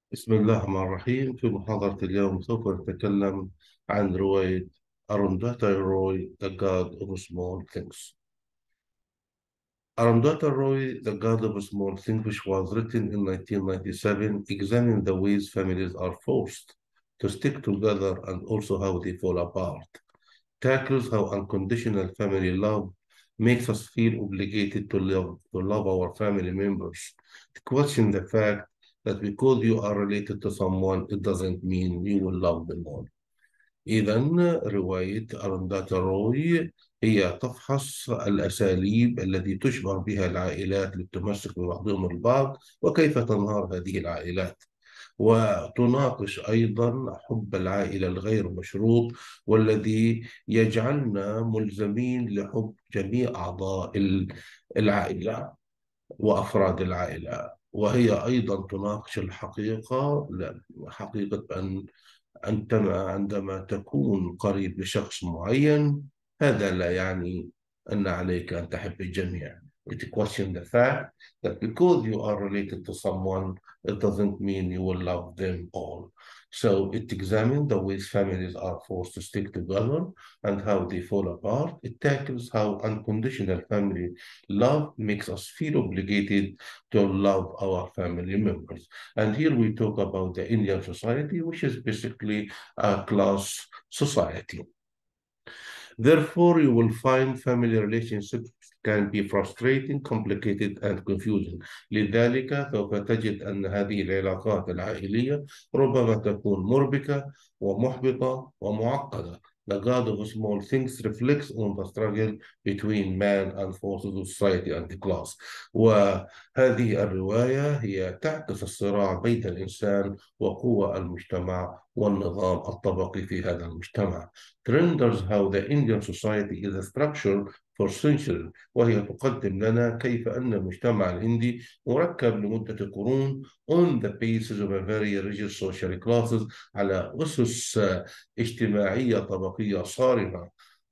بسم الله الرحمن الرحيم. في محاضرة اليوم سوف نتكلم عن رواية أرنداتا روي The God of Small Things. Arundhata Roy The God of Small Things, which was written in 1997, examines the ways families are forced to stick together and also how they fall apart. Tackles how unconditional family love makes us feel obligated to love our family members. To question the fact that because you are related to someone, it doesn't mean you will love them all. إذا رواية أرنداتا روي هي تفحص الأساليب التي تشبه بها العائلات للتمسك ببعضهم البعض وكيف تنهار هذه العائلات. وتناقش أيضا حب العائلة الغير مشروط والذي يجعلنا ملزمين لحب جميع أعضاء العائلة وأفراد العائلة. وهي أيضا تناقش الحقيقة، حقيقة أنت عندما تكون قريب لشخص معين هذا لا يعني أن عليك أن تحب الجميع. It questions the fact that because you are related to someone, it doesn't mean you will love them all. So it examines the ways families are forced to stick together and how they fall apart. It tackles how unconditional family love makes us feel obligated to love our family members. And here we talk about the Indian society, which is basically a class society. Therefore, you will find family relationships can be frustrating, complicated, and confusing. لذلك سوف تجد أن هذه العلاقات العائلية ربما تكون مربكة ومحبطة ومعقدة. The God of Small Things reflects on the struggle between man and forces of society and the class. وهذه الرواية هي تعكس الصراع بين الإنسان وقوى المجتمع والنظام الطبقي في هذا المجتمع. Renders how the Indian society is structured for centuries. وهي تقدم لنا كيف أن المجتمع الهندي مركب لمدة قرون on the basis of a very rigid social classes، على أسس اجتماعية طبقية صارمة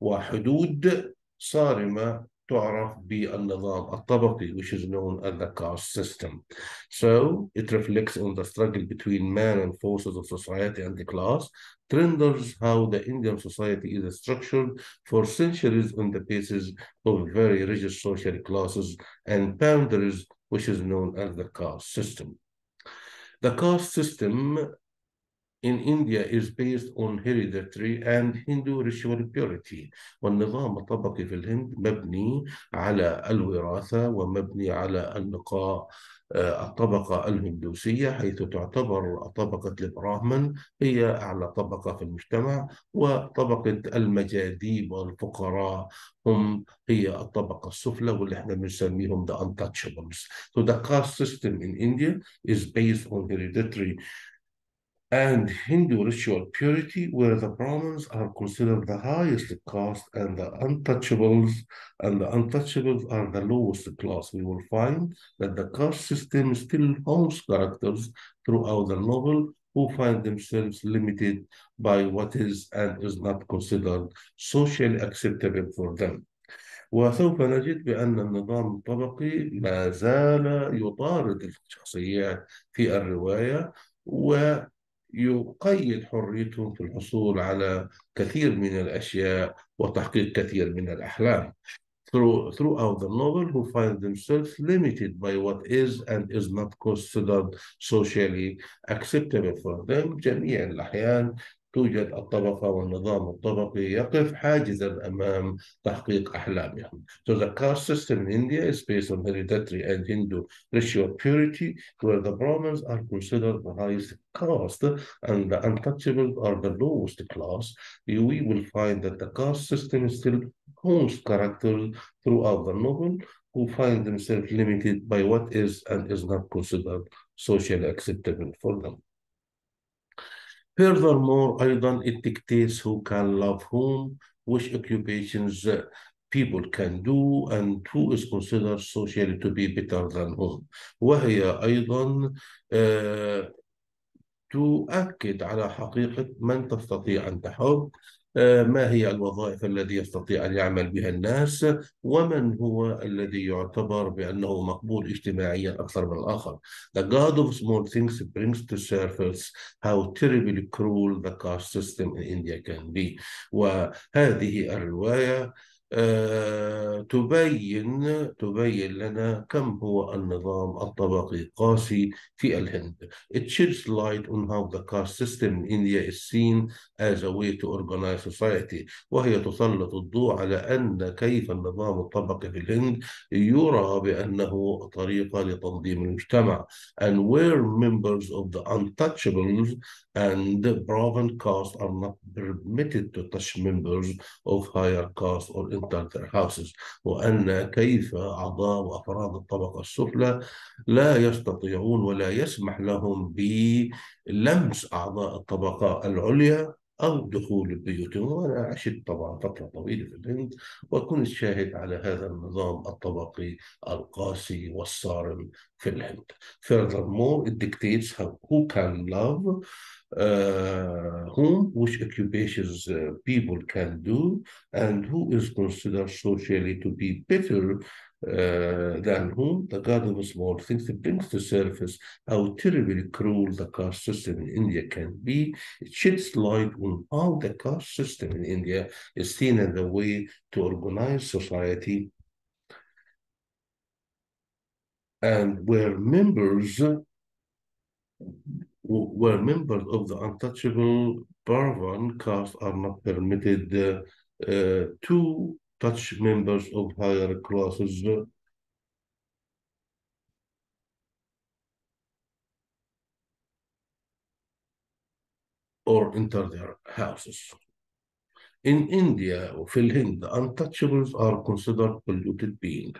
وحدود صارمة تعرف بالنظام الطبقي which is known as the caste system. So it reflects on the struggle between man and forces of society and the class, renders how the Indian society is structured for centuries on the basis of very rigid social classes and boundaries, which is known as the caste system. The caste system in India is based on hereditary and Hindu ritual purity. والنظام الطبقي في الهند مبني على الوراثة ومبني على النقاء. الطبقة الهندوسية حيث تعتبر طبقة البراهمن هي أعلى طبقة في المجتمع، وطبقة المجاذيب والفقراء هي الطبقة السفلى واللي احنا بنسميهم the untouchables. So the caste system in India is based on hereditary and Hindu ritual purity, where the Brahmins are considered the highest caste and the untouchables are the lowest class. We will find that the caste system still holds characters throughout the novel who find themselves limited by what is and is not considered socially acceptable for them. وسوف نجد بأن النظام الطبقي ما زال يطارد الشخصيات في الرواية ويقيد حريتهم في الحصول على كثير من الأشياء وتحقيق كثير من الأحلام. Throughout the novel, who find themselves limited by what is and is not considered socially acceptable for them. جميع الأحيان توجد الطبقة والنظام الطبقي يقف حاجزا أمام تحقيق أحلامهم. So the caste system in India is based on hereditary and Hindu ritual purity, where the Brahmins are considered the highest caste and the untouchables are the lowest class. We will find that the caste system is still owns characters throughout the novel who find themselves limited by what is and is not considered socially acceptable for them. Furthermore, أيضا it dictates who can love whom, which occupations people can do, and who is considered socially to be better than whom. وهي أيضا تؤكد على حقيقة من تستطيع أن تحب ما هي الوظائف التي يستطيع أن يعمل بها الناس، ومن هو الذي يعتبر بأنه مقبول اجتماعيا أكثر من الآخر. The God of Small Things brings to surface how terribly cruel the caste system in India can be. وهذه الرواية تبين لنا كم هو النظام الطبقي قاسي في الهند. It sheds light on how the caste system in India is seen as a way to organize society. وهي تسلط الضوء على أن كيف النظام الطبقي في الهند يرى بأنه طريقة لتنظيم المجتمع. And where members of the untouchables and proven caste are not permitted to touch members of higher caste or enter their houses. وأن كيف أعضاء وأفراد الطبقة السفلى لا يستطيعون ولا يسمح لهم بلمس أعضاء الطبقة العليا أو دخول بيوتهم. وأنا عشت طبعا فترة طويلة في الهند، وكنت شاهد على هذا النظام الطبقي القاسي والصارم في الهند. Furthermore, it dictates who can love, whom, which occupations people can do, and who is considered socially to be better than whom. The God of Small Things brings to surface how terribly cruel the caste system in India can be. It sheds light on how the caste system in India is seen as a way to organize society, and where members of the untouchable Parvan caste are not permitted to touch members of higher classes or enter their houses. In India وفي الهند, untouchables are considered polluted beings.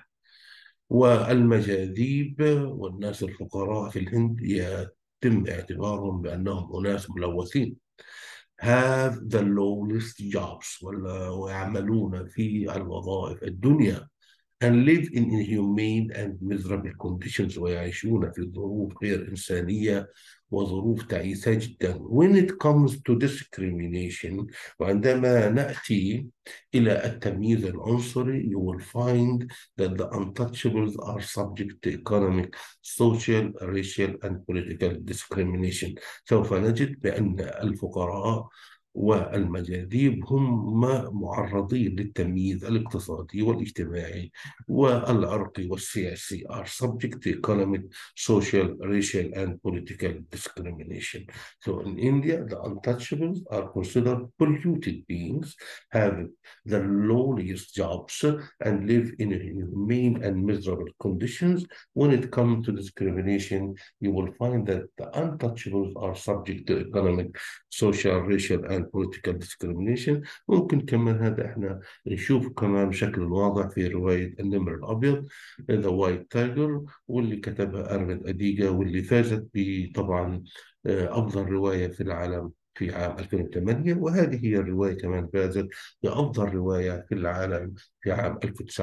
والمجاذيب والناس الفقراء في الهند يتم اعتبارهم بأنهم أناس ملوثين. Have the lowest jobs ويعملون في الوظائف الدنيا and live in inhumane and miserable conditions ويعيشون في ظروف غير إنسانية وظروف تعيسة جدا. When it comes to discrimination, وعندما نأتي إلى التمييز العنصري, you will find that the untouchables are subject to economic, social, racial and political discrimination. سوف نجد بأن الفقراء والمجاذيب هم معرضين للتمييز الاقتصادي والاجتماعي والعرقي والسياسي, are subject to economic, social, racial, and political discrimination. So in India, the untouchables are considered polluted beings, have the lowliest jobs, and live in inhumane and miserable conditions. When it comes to discrimination, you will find that the untouchables are subject to economic, social, racial, and political discrimination. ممكن كمان هذا احنا نشوف كمان بشكل واضح في رواية النمر الأبيض The White Tiger، واللي كتبها أرمد أديجا، واللي فازت بطبعا أفضل رواية في العالم في عام 2008. وهذه هي الرواية كمان فازت بأفضل رواية في العالم في عام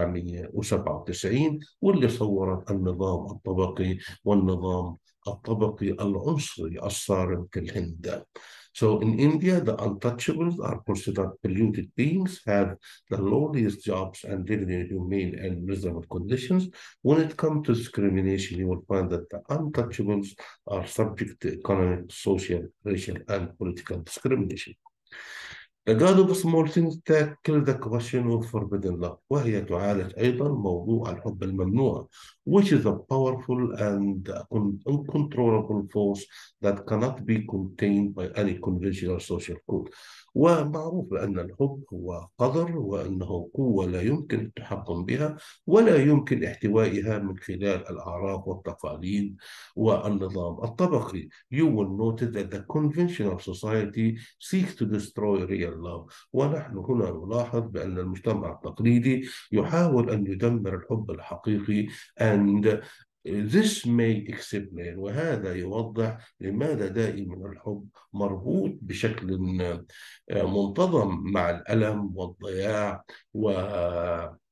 1997، واللي صورت النظام الطبقي والنظام الطبقي العنصري الصارم في الهند. So in India, the untouchables are considered polluted beings, have the lowliest jobs, and live in inhumane and miserable conditions. When it comes to discrimination, you will find that the untouchables are subject to economic, social, racial, and political discrimination. The God of Small Things tackle the question of forbidden love، وهي تعالج أيضا موضوع الحب الممنوع, which is a powerful and uncontrollable force that cannot be contained by any conventional social code. ومعروف بأن الحب هو قدر، وأنه قوة لا يمكن التحكم بها ولا يمكن احتوائها من خلال الأعراف والتقاليد والنظام الطبقي. You will notice that the conventional society seeks to destroy real love. ونحن هنا نلاحظ بأن المجتمع التقليدي يحاول أن يدمر الحب الحقيقي. And this may explain، وهذا يوضح لماذا دائما الحب مربوط بشكل منتظم مع الألم والضياع والقسوة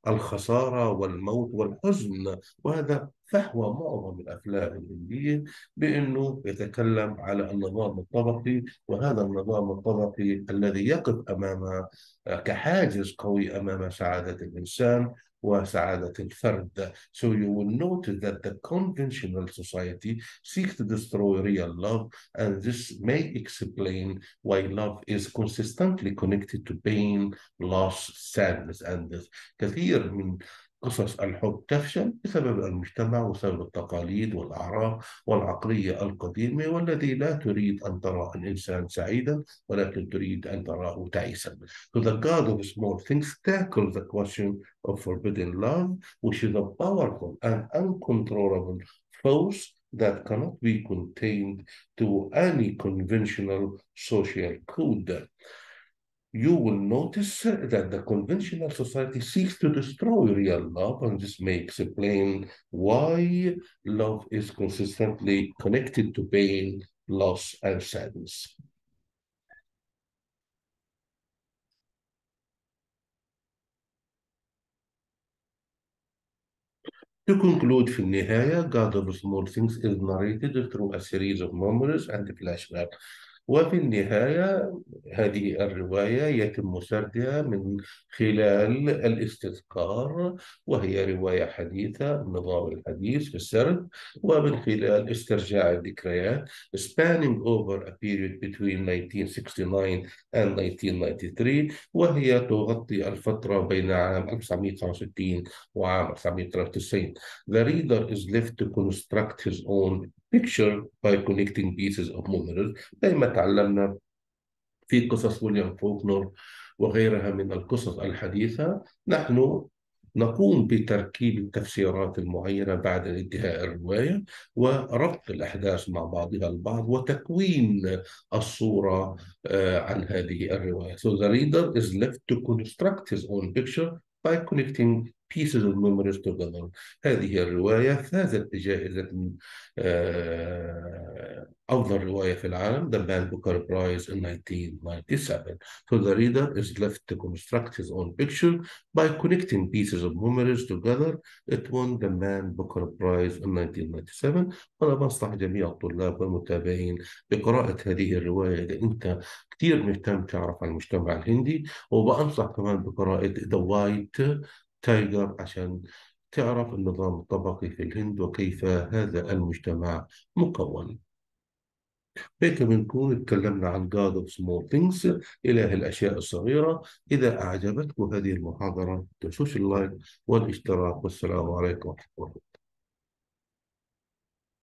الخسارة والموت والحزن. وهذا فحوى معظم الأفلام الهندية، بأنه يتكلم على النظام الطبقي، وهذا النظام الطبقي الذي يقف أمام كحاجز قوي أمام سعادة الإنسان وسعادة الفرد. So you will notice that the conventional society seeks to destroy real love, and this may explain why love is consistently connected to pain, loss, sadness, and death. كثير من قصص الحب تفشل بسبب المجتمع وسبب التقاليد والأعراف والعقلية القديمة، والذي لا تريد أن ترى الإنسان سعيدا ولكن تريد أن تراه تعيسا. So the God of small things tackles the question of forbidden love, which is a powerful and uncontrollable force that cannot be contained to any conventional social code. You will notice that the conventional society seeks to destroy real love, and this may explain why love is consistently connected to pain, loss, and sadness. To conclude, في النهاية, God of Small Things is narrated through a series of memories and flashbacks. وفي النهاية هذه الرواية يتم سردها من خلال الاستذكار، وهي رواية حديثة، النظام الحديث في السرد، ومن خلال استرجاع الذكريات spanning over a period between 1969 and 1993، وهي تغطي الفترة بين عام 1965 وعام 1993. The reader is left to construct his own picture by connecting pieces of memories. زي ما تعلمنا في قصص ويليام فوكنر وغيرها من القصص الحديثة، نحن نقوم بتركيب التفسيرات المعينة بعد انتهاء الرواية، وربط الأحداث مع بعضها البعض، وتكوين الصورة عن هذه الرواية. So the reader is left to construct his own picture by connecting pieces of memories together. هذه الرواية فازت بجائزة أفضل رواية في العالم، The Man Booker Prize in 1997. So the reader is left to construct his own picture by connecting pieces of memories together. It won the Man Booker Prize in 1997. وأنا بنصح جميع الطلاب والمتابعين بقراءة هذه الرواية إذا أنت كثير مهتم تعرف عن المجتمع الهندي، وبنصح كمان بقراءة The White Tiger عشان تعرف النظام الطبقي في الهند وكيف هذا المجتمع مكون. هيك بنكون اتكلمنا عن God of Small Things، إله الأشياء الصغيرة. إذا أعجبتكم هذه المحاضرة تنسوش اللايك والاشتراك، والسلام عليكم ورحمة الله.